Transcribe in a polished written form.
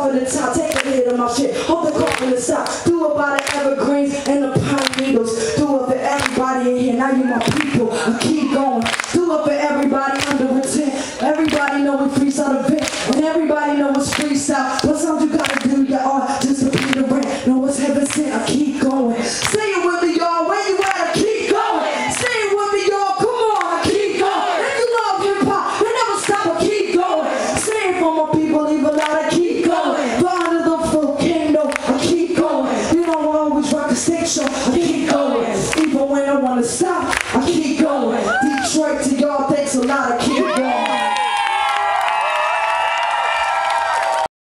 of the top, take a hit of my shit. Hold the car in the stop. Do it by the evergreens and the pine needles. Do it for everybody in here. Now you my people. I keep going. Do it for everybody under a tent. Everybody know we freestyle the vent. And everybody know it's freestyle. But sometimes you gotta do your art just to pay the rent. Know what's heaven sent. I keep going. Say it with me, y'all. Where you at? I keep going. Say it with me, y'all. Come on. I keep going. If you love hip hop, you never stop. I keep going. Say it for my people. Even loud. I keep going. Under the volcano. I keep going. You know I always rock a stick show. I keep going. Even when I wanna stop, I keep going. Detroit to